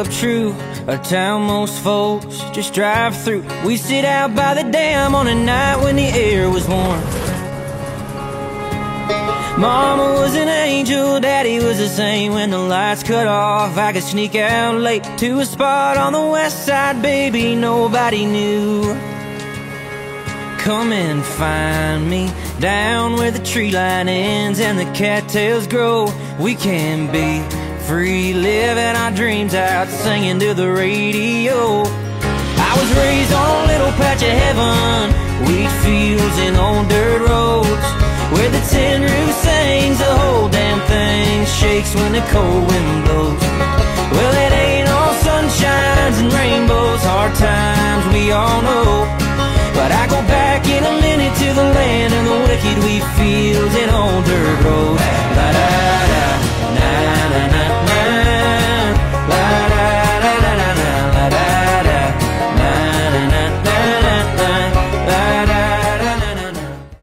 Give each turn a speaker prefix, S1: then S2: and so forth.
S1: up true, a town most folks just drive through. We sit out by the dam on a night when the air was warm. Mama was an angel, Daddy was the same. When the lights cut off, I could sneak out late to a spot on the west side, baby, nobody knew. Come and find me down where the tree line ends and the cattails grow. We can be free, living our dreams out, singing to the radio. I was raised on a little patch of heaven, wheat fields and old dirt roads, where the tin roof sings, the whole damn thing shakes when the cold wind blows. Well, it ain't all sunshines and rainbows, hard times we all know, but I go back in a minute to the land of the wicked wheat fields and old dirt roads.